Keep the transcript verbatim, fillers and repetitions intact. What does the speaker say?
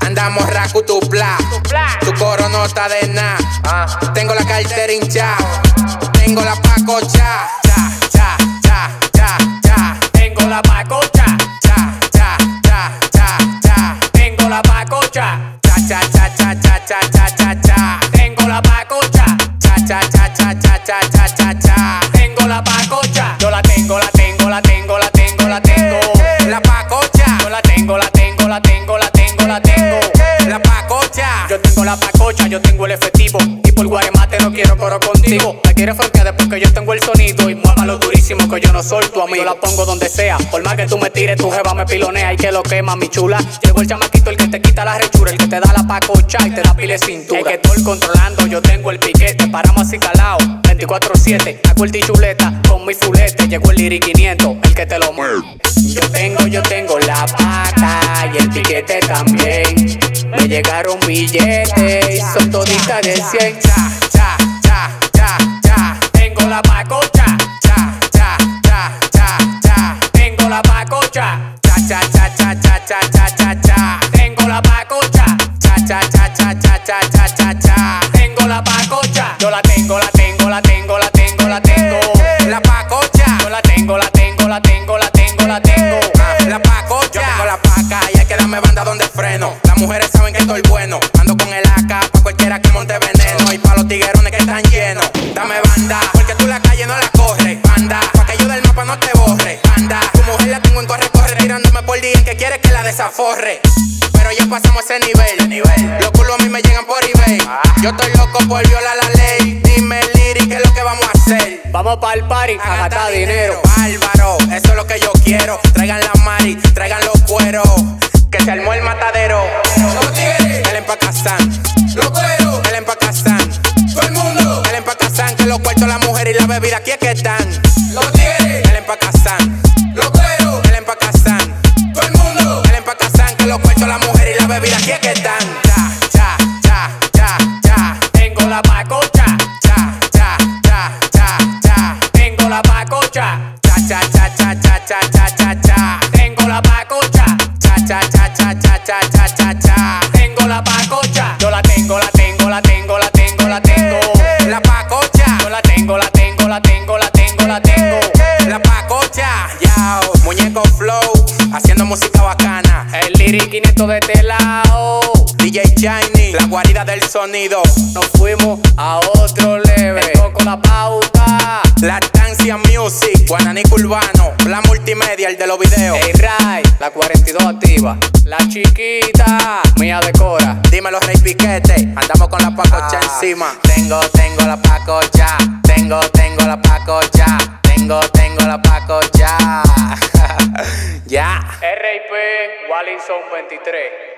Andamos racutupla, tu coro no está de nada. Ah. Tengo la cartera hincha, tengo la pacocha, cha, cha, cha, cha, cha. Tengo la pacocha, cha, cha, cha, cha, cha. tengo la pacocha, cha, cha, cha, cha, cha, cha, cha, cha, cha. tengo la pacocha, cha, cha, cha, cha, cha, cha, cha, cha, cha. tengo la pacocha. Yo la tengo, la tengo, la tengo, la tengo, la tengo. La pacocha. Yo la tengo, la tengo, la tengo, la tengo, la tengo. La pacocha. Yo tengo la pacocha, yo tengo el efectivo. Y por guaremate no quiero coro contigo. Me quieres frontear después que yo tengo el sonido. Y muévalo durísimo que yo no soy tu amigo. Yo la pongo donde sea, por más que tú me tires, tu jeva me pilonea y que lo quema, mi chula. Llegó el chamaquito, el que te quita la rechura, el que te da la pacocha y te da pile cintura. El que estoy controlando, yo tengo el piquete. Paramos así calao, veinticuatro siete. Hago el tichuleta con mi fulete. Llegó el Liri quinientos, el que te lo mueve. Yo tengo, yo tengo la paca y el piquete también. Me llegaron billetes y son toditas de cien. Cha, cha, cha, cha, cha. Tengo la pacocha, Cha, cha, cha, cha, cha. tengo la pacocha, Cha, cha, cha, cha, cha, cha, cha, cha, cha. tengo la pacocha, Cha, cha, cha, cha, cha, cha, cha, cha, cha. tengo la pacocha. Yo la tengo, la tengo, la tengo, la tengo, la tengo. La pacocha. Yo la tengo, la tengo, la tengo, la tengo, la tengo. La pacocha. Yo tengo la paca y hay que darme banda donde freno. Las mujeres saben que estoy bueno. Ando con el A K pa' cualquiera que monte veneno. Y pa' los tiguerones que están llenos. Dame banda, porque tú la calle no la corres. Banda, pa' que yo del mapa no te borre. Banda, tu mujer la tengo en corre, corre. Tirándome por día en que quiere que la desaforre. Pero ya pasamos ese nivel, nivel. Los culos a mí me llegan por eBay. Yo estoy loco por violar la ley. Dime, Liri, ¿qué es lo que vamos a hacer? Vamos pa'l party a gastar dinero. Bárbaro, eso es lo que yo quiero. Traigan la mari, traigan los cueros. Que se armó el matadero. Los tigres, el empacazán. Los cueros, el empacazán. Todo el mundo, el empacazán. Que los cuartos, la mujer y la bebida aquí es que están. Los tigres, el empacazán. Los cueros, el empacazán. Todo el mundo, el empacazán. Que los cuartos, la mujer y la bebida aquí es que están. Cha, cha, cha, cha, cha. Tengo la pacocha, Cha, cha, cha, cha, cha. tengo la pacocha, Cha, cha, cha, cha, cha, cha, cha, cha, cha. tengo la pacocha, Cha, cha, cha, cha, cha, cha, cha, cha, cha. tengo la pacocha. Yo la tengo, la tengo, la tengo, la tengo, la tengo. La pacocha. Yo la tengo, la tengo, la tengo, la tengo, la tengo. La pacocha. Yao, muñeco flow, haciendo música bacana. El Liri quinientos de este lado. D J Shiny, la guarida del sonido. Nos fuimos a otro level. Con la pauta. Lactancia Music, Guananica Urbano, Plan Multimedia, el de los videos. Hey Ray, la cuarenta y dos activa. La chiquita, mía decora. Dímelo, Rey Piquete, andamos con la pacocha Ah. encima. Tengo, tengo la pacocha. Tengo, tengo la pacocha. Tengo, tengo la pacocha. Ya. R I P Wallinson veintitrés.